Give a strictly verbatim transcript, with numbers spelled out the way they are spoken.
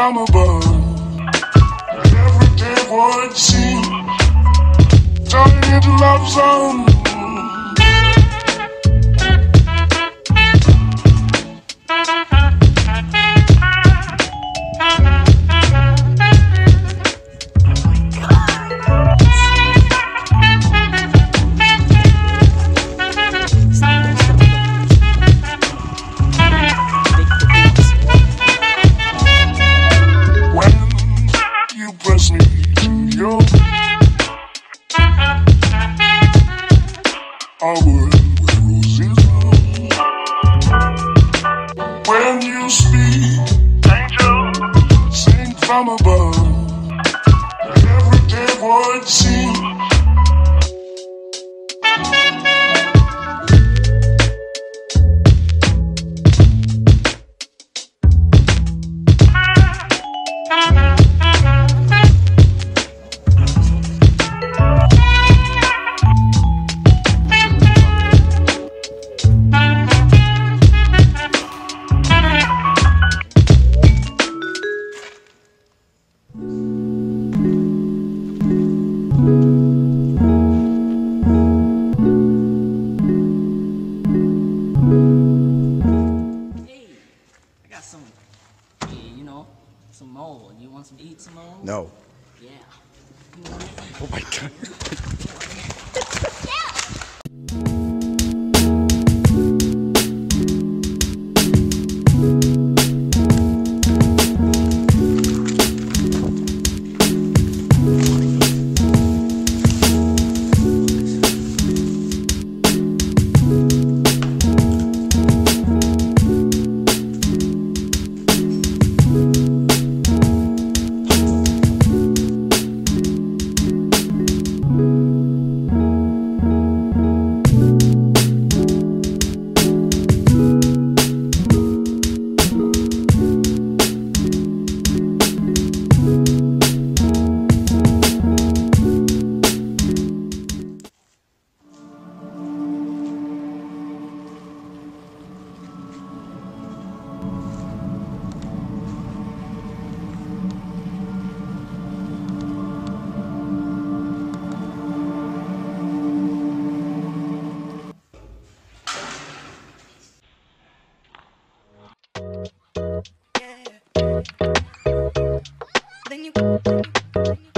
from above. Every day would seem turning into love zone. Press me to your a world where roses bloom. When you speak, angel, sing from above. Every day would seem some more. You want some to eat some more? No. Yeah. Oh my God. Then you